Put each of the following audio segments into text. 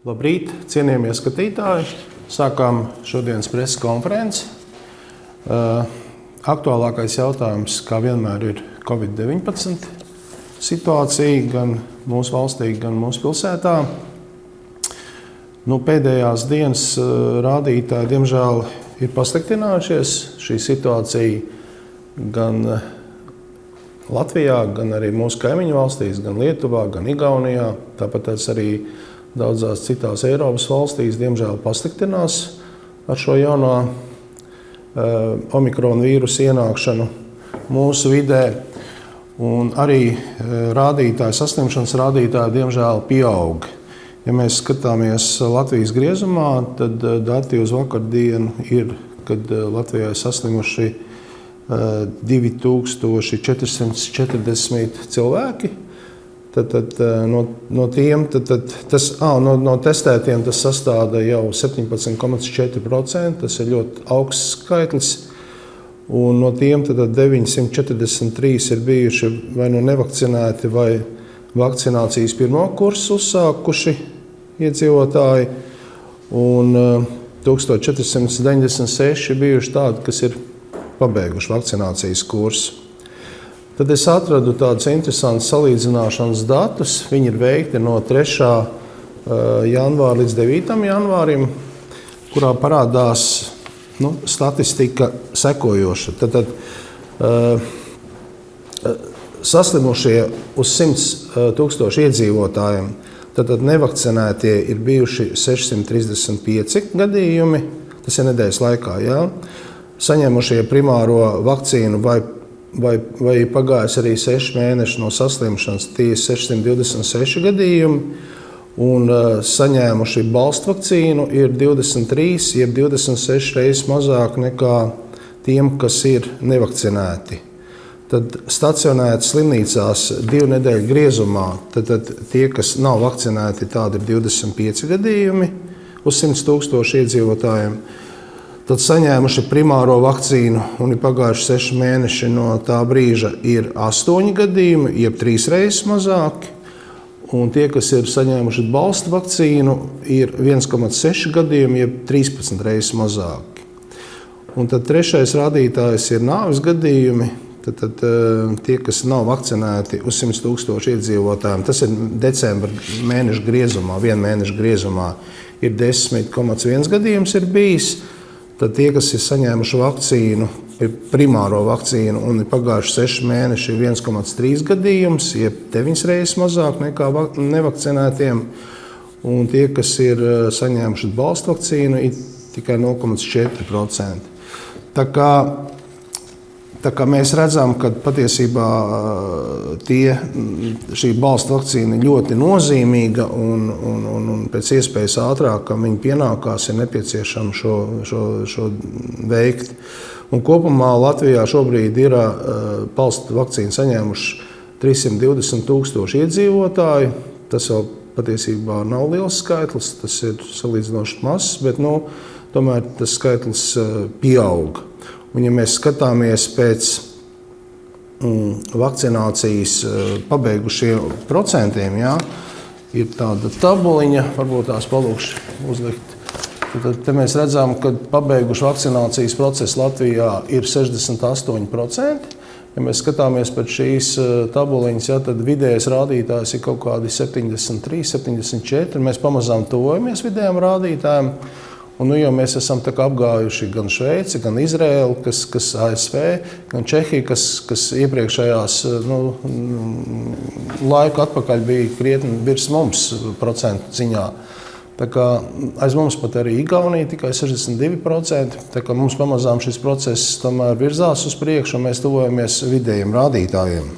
Labrīt, cienījamie skatītāji! Sākām šodienas preses konferenci. Aktuālākais jautājums, kā vienmēr, ir Covid-19 situācija gan mūsu valstī, gan mūsu pilsētā. Pēdējās dienas rādītāji, diemžēl, ir pasliktinājušies. Šī situācija gan Latvijā, gan arī mūsu kaimiņu valstīs, gan Lietuvā, gan Igaunijā, tāpat arī daudzās citās Eiropas valstīs, diemžēl, pasliktinās ar šo jauno omikrona vīrusu ienākšanu mūsu vidē. Un arī saslimšanas rādītāji, diemžēl, pieaug. Ja mēs skatāmies Latvijas griezumā, tad dati uz vakardienu ir, kad Latvijā ir saslimuši 2440 cilvēki. No testētiem tas sastāda jau 17,4%. Tas ir ļoti augsts skaitlis. Un no tiem 943 ir bijuši vai nu nevakcinēti, vai vakcinācijas pirmo kursu uzsākuši iedzīvotāji. Un 1496 ir bijuši tādi, kas ir pabeiguši vakcinācijas kursu. Tad es atradu tādus interesantus salīdzināšanas datus. Viņi ir veikti no 3. janvāra līdz 9. janvārim, kurā parādās statistika sekojoša. Tad saslimušie uz 100 000 iedzīvotājiem, tad nevakcinētie ir bijuši 635 gadījumi. Tas ir nedēļas laikā. Jā. Saņēmušie primāro vakcīnu vai pagājis arī 6 mēneši no saslimšanas, tie ir 626 gadījumi, un saņēmuši balstvakcīnu ir 23, jeb 26 reizes mazāk nekā tiem, kas ir nevakcinēti. Tad stacionēti slimnīcās 2 nedēļu griezumā, tad tie, kas nav vakcinēti, tādi ir 25 gadījumi uz 100 000 iedzīvotājiem. Tad saņēmuši primāro vakcīnu un ir pagājuši 6 mēneši no tā brīža ir 8 gadījumi, jeb 3 reizes mazāki. Un tie, kas ir saņēmuši balstu vakcīnu, ir 1,6 gadījumi, jeb 13 reizes mazāki. Un tad trešais rādītājs ir nāves gadījumi. Tad tie, kas nav vakcinēti uz 100 000 iedzīvotājiem, tas ir decembra mēneša griezumā, 1 mēneša griezumā, ir 10,1 gadījums ir bijis. Tad tie, kas ir saņēmuši vakcīnu, primāro vakcīnu un ir pagājuši 6 mēneši, ir 1,3 gadījums, jeb 9 reizes mazāk nekā nevakcinētiem. Un tie, kas ir saņēmuši balstu vakcīnu, ir tikai 0,4%. Tā kā mēs redzam, ka patiesībā šī balstu vakcīna ir ļoti nozīmīga un pēc iespējas ātrāk, ka viņi pienākās, ir nepieciešams šo veikt. Un kopumā Latvijā šobrīd ir balstu vakcīnu saņēmuši 320 000 iedzīvotāji. Tas jau patiesībā nav liels skaitlis, tas ir salīdzinoši mazs, bet tomēr tas skaitlis pieaug. Un, ja mēs skatāmies pēc vakcinācijas pabeigušiem procentiem, ir tāda tabuliņa, varbūt tās palūkšu uzlikt. Tad mēs redzam, ka pabeiguši vakcinācijas procesu Latvijā ir 68%. Ja mēs skatāmies pēc šīs tabuliņas, tad vidējais rādītājs ir kaut kādi 73, 74. Mēs pamazām tuvojamies vidējiem rādītājiem. Un jau mēs esam apgājuši gan Šveici, gan Izraēlu, kas ASV, gan Čehiju, kas iepriekšējās laiku atpakaļ bija krietni virs mums procentu ziņā. Tā kā aiz mums pat arī Igaunija tikai 62%. Tā kā mums pamazām šis process tomēr virzās uz priekšu, un mēs tuvojamies vidējiem rādītājiem.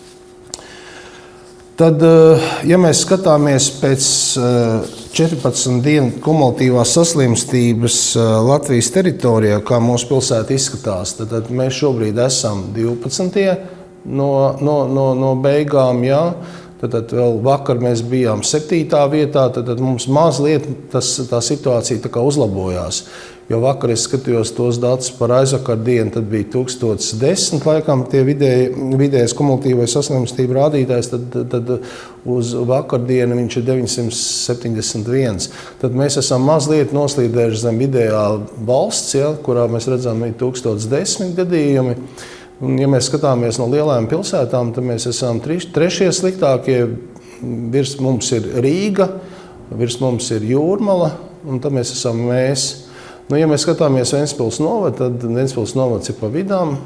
Tad, ja mēs skatāmies pēc 14 dienu kumulatīvās saslimstības Latvijas teritorijā, kā mūsu pilsēta izskatās, tad mēs šobrīd esam 12. no beigām. Tad vēl vakar mēs bijām 7. vietā, tad mums mazliet tā situācija tā kā uzlabojās. Jo vakar es skatījos tos datus par aizvakar dienu, tad bija 1010, laikam, tie vidējais kumulatīvais saslimstību rādītājs, tad uz vakardienu viņš ir 971. Tad mēs esam mazliet noslīdējuši zem vidējā valsts, ja, kurā mēs redzam ir 1010 gadījumi. Un, ja mēs skatāmies no lielajām pilsētām, tad mēs esam trešie sliktākie. Virs mums ir Rīga, virs mums ir Jūrmala, un tad mēs esam mēs. Nu, ja mēs skatāmies Ventspils novadu, tad Ventspils novads ir pa vidām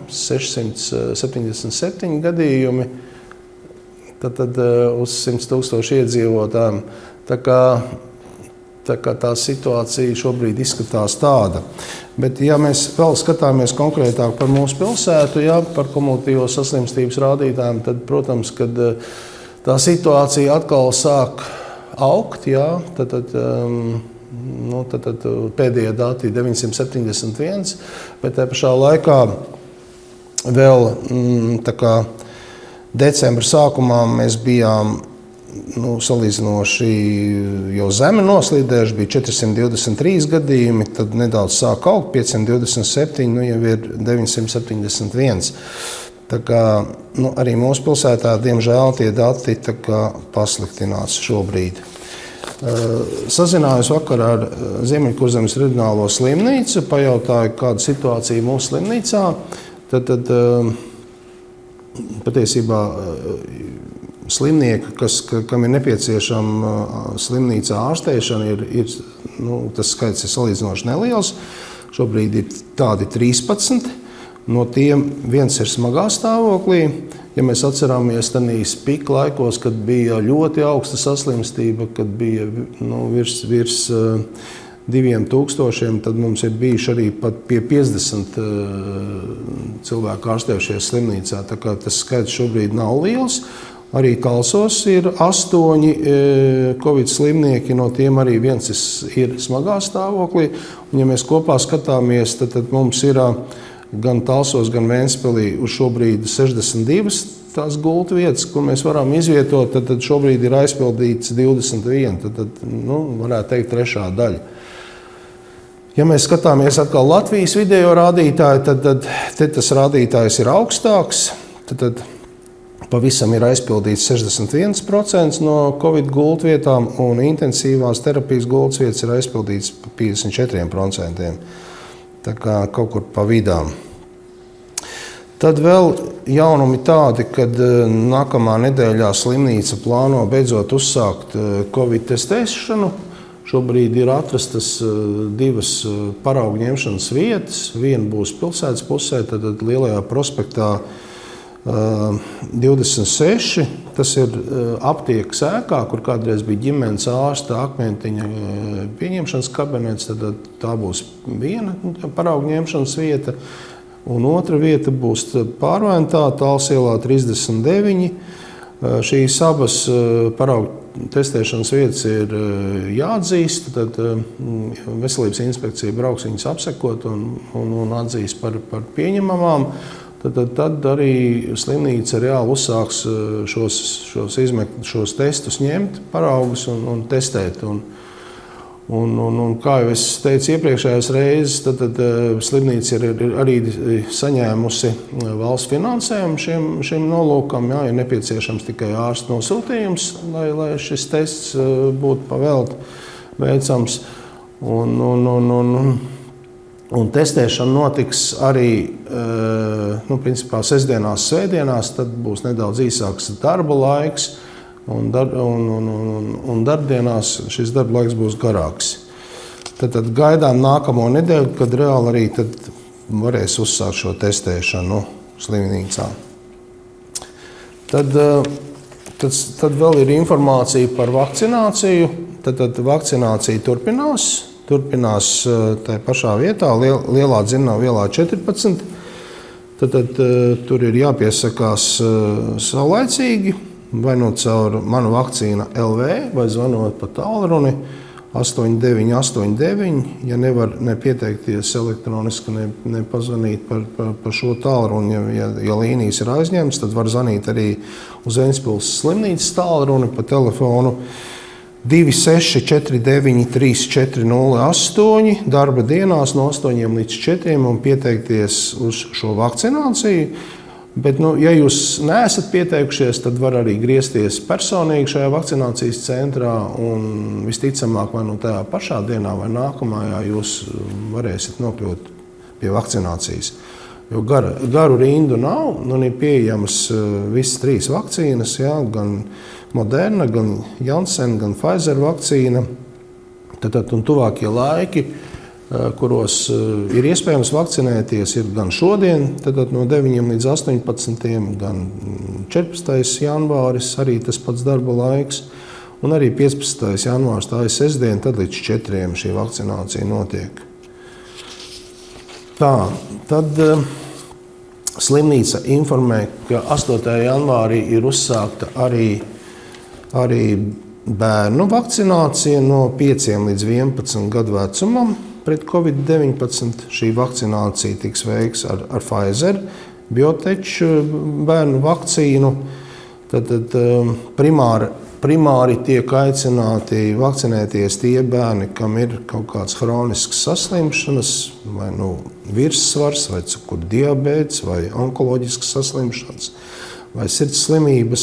677 gadījumi tad uz 100 000 iedzīvotājiem. Tā kā tā situācija šobrīd izskatās tāda. Bet, ja mēs vēl skatāmies konkrētāk par mūsu pilsētu, ja, par kumulatīvo saslimstības rādītājiem, tad, protams, kad tā situācija atkal sāk augt, ja, tad pēdējie dati ir 971, bet tajā pašā laikā vēl decembra sākumā mēs bijām salīdzinoši jau zemi noslīdējuši, bija 423 gadījumi, tad nedaudz sāk augt, 527, jau ir 971. Tā kā, arī mūsu pilsētā, diemžēl, tie dati pasliktinās šobrīd. Sazinājos vakar ar Ziemeļkurzemes reģionālo slimnīcu, pajautāju, kāda situācija mūsu slimnīcā. Tad patiesībā slimnieki, kam ir nepieciešama slimnīcā ārstēšana, tas skaits ir salīdzinoši neliels. Šobrīd ir tādi 13. No tiem viens ir smagā stāvoklī. Ja mēs atceramies tādīs pika laikos, kad bija ļoti augsta saslimstība, kad bija virs 2000, tad mums ir bijuši arī pat pie 50 cilvēku ārstējušies slimnīcā. Tā kā tas skaits šobrīd nav liels. Arī Kalsos ir 8 covid slimnieki, no tiem arī viens ir smagā stāvoklī. Un, ja mēs kopā skatāmies, tad mums ir gan Talsos, gan Ventspilī uz šobrīd 62 tās gultu vietas, kur mēs varam izvietot, tad šobrīd ir aizpildīts 21, tad varētu teikt trešā daļa. Ja mēs skatāmies atkal Latvijas vidējo rādītāju, tad tas rādītājs ir augstāks, tad pavisam ir aizpildīts 61% no covid gultu vietām, un intensīvās terapijas gultas vietas ir aizpildīts pa 54%. Tā kā kaut kur pa vidām. Tad vēl jaunumi tādi, kad nākamā nedēļā slimnīca plāno beidzot uzsākt covid testēšanu. Šobrīd ir atrastas 2 paraugu ņemšanas vietas. Viena būs pilsētas pusē, tad Lielajā prospektā 26. Tas ir aptiekas ēkā, kur kādreiz bija ģimenes ārsta Akmentiņa pieņemšanas kabinets. Tad tā būs viena paraugu ņemšanas vieta. Un otra vieta būs Pārvēntā, Tāls ielā 39. Šīs abas paraugu testēšanas vietas ir jāatzīst. Tad Veselības inspekcija brauks viņas apsekot un atzīs par pieņemamām. Tad arī slimnīca reāli uzsāks šos testus ņemt, paraugus un testēt. Un kā jau es teicu iepriekšējās reizes, tad slimnīca ir arī saņēmusi valsts finansējumu šim nolūkam. Jā, ir nepieciešams tikai ārsta nosūtījums, lai šis tests būtu pavēlti veicams. Un testēšana notiks arī principā sestdienās, svētdienās, tad būs nedaudz īsāks darba laiks. Un darbdienās šis darba laiks būs garāks. Tad gaidām nākamo nedēļu, kad reāli arī varēs uzsākt šo testēšanu slimnīcā. Tad vēl ir informācija par vakcināciju. Tad vakcinācija turpinās. Turpinās tajā pašā vietā, Lielā Dzirnava ielā 14. Tad tur ir jāpiesakās saulaicīgi. Vai caur Manu vakcīna LV, vai zvanot pa tālruni. 8989, ja nevar nepieteikties elektroniski, nepazvanīt par šo tālruni. Ja līnijas ir aizņemtas, tad var zvanīt arī uz Ventspils slimnīcas tālruni pa telefonu 2649 3408 darba dienās no 8 līdz 4 un pieteikties uz šo vakcināciju. Bet, ja jūs neesat pieteikušies, tad var arī griezties personīgi šajā vakcinācijas centrā un visticamāk vai tajā pašā dienā vai nākamajā jūs varēsiet nokļūt pie vakcinācijas. Jo garu rindu nav, un ir pieejamas visas 3 vakcīnas, gan Moderna, gan Janssen, gan Pfizer vakcīna. Tad tuvākie laiki, kuros ir iespējams vakcinēties, ir gan šodien, no 9 līdz 18, gan 14. janvāris, arī tas pats darba laiks, un arī 15. janvārs, tā ir sestdiena, tad līdz 4 šī vakcinācija notiek. Tad slimnīca informē, ka 8. janvārī ir uzsākta arī bērnu vakcinācija no 5 līdz 11 gadu vecumam. Pret Covid-19 šī vakcinācija tiks veikts ar Pfizer, Biotech bērnu vakcīnu. Tad primāri tiek aicināti vakcinēties tie bērni, kam ir kaut kāds hronisks saslimšanas, vai virssvars, vai cukuru diabēts, vai onkoloģisks saslimšanas, vai sirds slimības.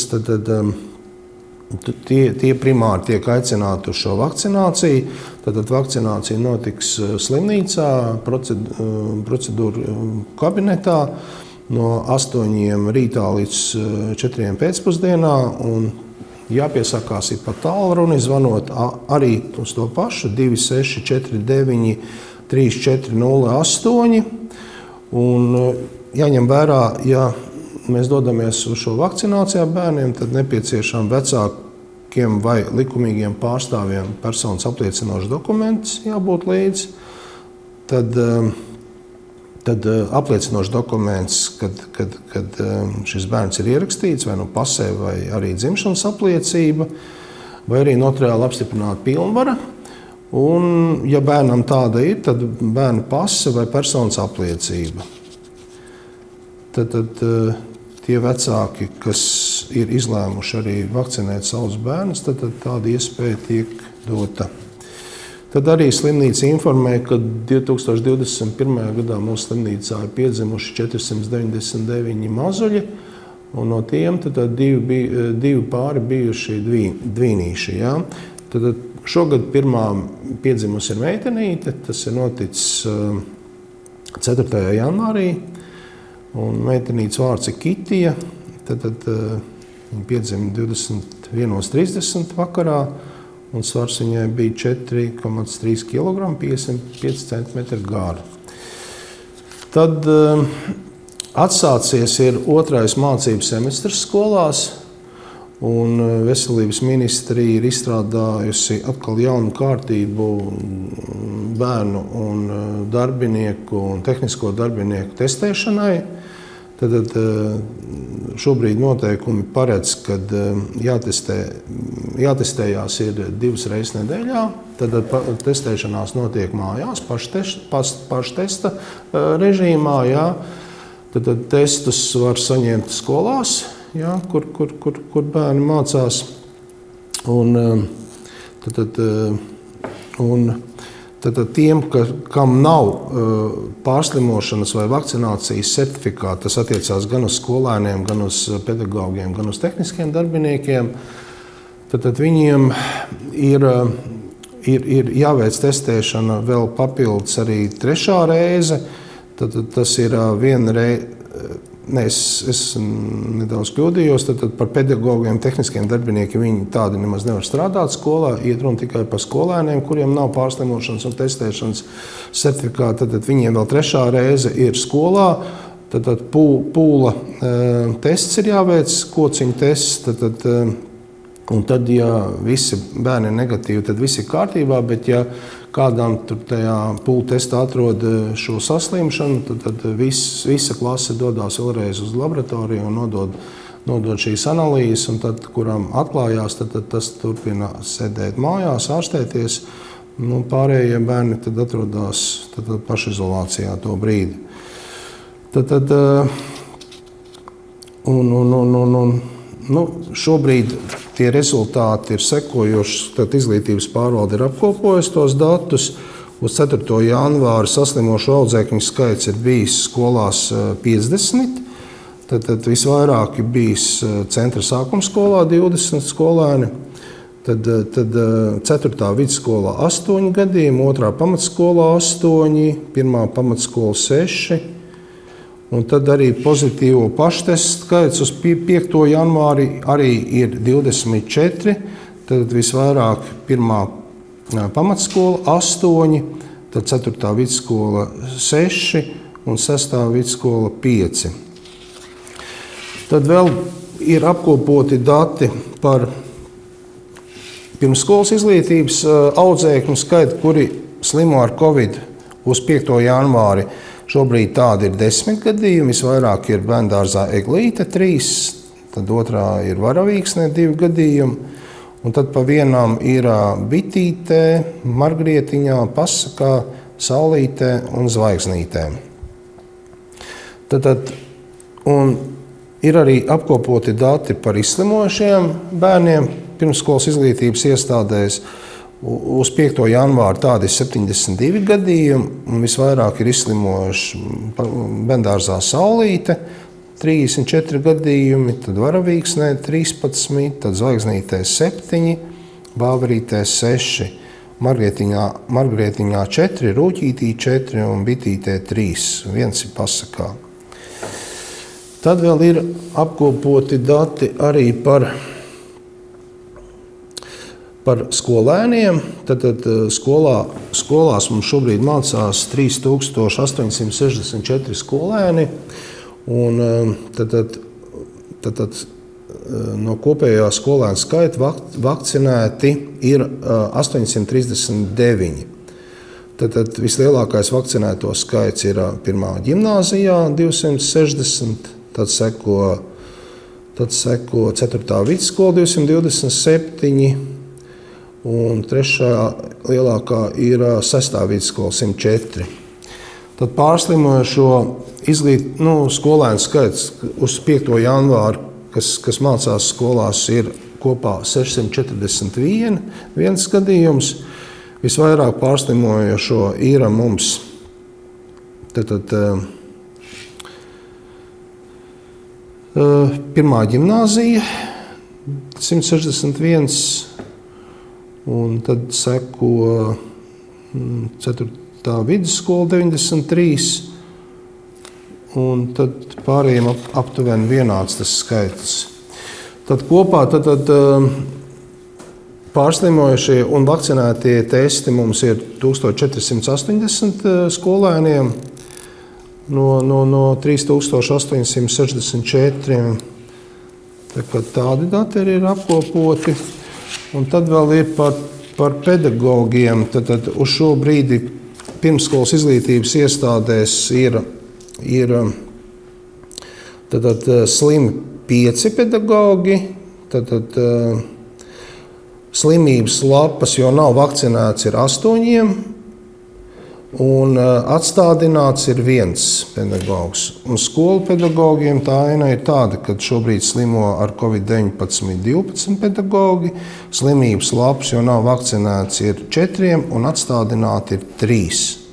Tie primāri tiek aicināti uz šo vakcināciju. Tad vakcinācija notiks slimnīcā, procedūru kabinetā no 8 rītā līdz 4 pēcpusdienā. Un jāpiesakās ir pa tālruni, zvanot arī uz to pašu 2649 3408. Un jāņem vērā, ja mēs dodamies uz šo vakcināciju bērniem, tad nepieciešams vecākiem vai likumīgiem pārstāvjiem personas apliecinošs dokuments jābūt līdzi. Tad apliecinošs dokuments, kad šis bērns ir ierakstīts vai pasē, vai arī dzimšanas apliecība, vai arī notariāli apstiprināta pilnvara. Un, ja bērnam tāda ir, tad bērna pase vai personas apliecība. Tad tie vecāki, kas ir izlēmuši arī vakcinēt savus bērnus, tad tāda iespēja tiek dota. Tad arī slimnīca informē, ka 2021. gadā mūsu slimnīcā ir piedzimuši 499 mazuļi, un no tiem divi pāri bijuši dvīnīši. Ja? Tad šogad pirmā piedzimusi ir meitenīte, tas ir noticis 4. janvārī. Un meitenītes vārds ir Kitija. Tad viņa piedzima 21:30 vakarā, un svars viņai bija 4,3 kg, 55 cm gara. Tad atsācies ir 2. mācību semestrs skolās, un veselības ministrija ir izstrādājusi atkal jaunu kārtību bērnu un darbinieku un tehnisko darbinieku testēšanai. Tad šobrīd noteikumi paredz, ka jātestējās ir 2 reizes nedēļā. Tad testēšanās notiek mājās, paštesta režīmā. Jā. Tad testus var saņemt skolās, jā, kur bērni mācās. Tad tiem, kam nav pārslimošanas vai vakcinācijas certifikāta, tas attiecās gan uz skolēniem, gan uz pedagogiem, gan uz tehniskiem darbiniekiem, tad viņiem ir jāveic testēšana vēl papildus arī 3. reize. Tad tas ir 1 reize. Es nedaudz kļūdījos, tad par pedagogiem, tehniskiem darbiniekiem viņi tādi nemaz nevar strādāt skolā. Iet runa tikai par skolēniem, kuriem nav pārslimošanas un testēšanas certifikāta. Tad viņiem vēl 3. reize ir skolā. Tad pūla tests ir jāveic, kociņu tests. Un tad, ja visi bērni ir negatīvi, tad viss ir kārtībā. Bet, ja kādam tajā pūļu testā atrod šo saslimšanu, tad visa klase dodas vēlreiz uz laboratoriju un nodod šīs analīzes. Un tad, kuram atklājās, tad tas turpina sēdēt mājās, ārstēties. Pārējie bērni tad atrodas pašizolācijā to brīdi. Šobrīd tie rezultāti ir sekojoši. Tad izglītības pārvalde ir apkopojusi tos datus. Uz 4. janvāra saslimošo audzēkņu skaits ir bijis skolās 50. Tad visvairāk ir bijis centra sākuma skolā 20 skolēni. Tad 4. vidusskolā 8 gadījumi, 2. pamatskolā 8, 1. pamatskola 6. Un tad arī pozitīvo paštestu skaits uz 5. janvāri arī ir 24. Tad visvairāk 1. pamatskola 8, tad 4. vidusskola 6 un 6. vidusskola 5. Tad vēl ir apkopoti dati par pirmsskolas izglītības audzēkņu skaitu, kuri slimo ar Covid uz 5. janvāri. Šobrīd tādi ir 10 gadījumi. Visvairāk ir bērndārzā Eglīte 3, tad otrā ir Varavīksnē 2 gadījumi, un tad pa vienam ir Bitītē, Margrietiņā, Pasakā, Saulītē un Zvaigznītē. Un ir arī apkopoti dati par izslimojušiem bērniem pirmsskolas izglītības iestādēs. Uz 5. janvāra tādi ir 72 gadījumi, un visvairāk ir izslimojuši bērndārzā Saulīte, 34 gadījumi, tad Varavīksnē 13, tad Zvaigznītē 7, Bāverītē 6, Margrietiņā 4, Rūķītī 4 un Bitītē 3. Viens ir Pasakā. Tad vēl ir apkopoti dati arī par skolēniem. Tad skolās mums šobrīd mācās 3864 skolēni. Un tad no kopējā skolēnu skaita vakcinēti ir 839. Tad vislielākais vakcinēto skaits ir 1. ģimnāzijā 260, tad seko 4. vidusskola 227. Un 3. lielākā ir 6. vidusskola 104. Tad pārslimojošo skolēnu skaits uz 5. janvāru, kas mācās skolās, ir kopā 641 gadījums. Visvairāk pārslimojošo ir mums 1. ģimnāzija 161. Un tad seko 4. vidusskola 93, un tad pārējiem aptuveni vienāds tas skaits. Tad kopā pārslimojušie un vakcinētie testi mums ir 1480 skolēniem no 3864. Tādi dati arī ir apkopoti. Un tad vēl ir par pedagogiem. Tad uz šo brīdi pirmsskolas izglītības iestādēs ir slimi 5 pedagogi. Slimības lapas, jo nav vakcinēts, ir 8. Un atstādināts ir 1 pedagogs. Un skolu pedagogiem tā aina ir tāda, ka šobrīd slimo ar Covid-19 12 pedagogi, slimības lapas, jo nav vakcinēts, ir 4 un atstādināti ir 3.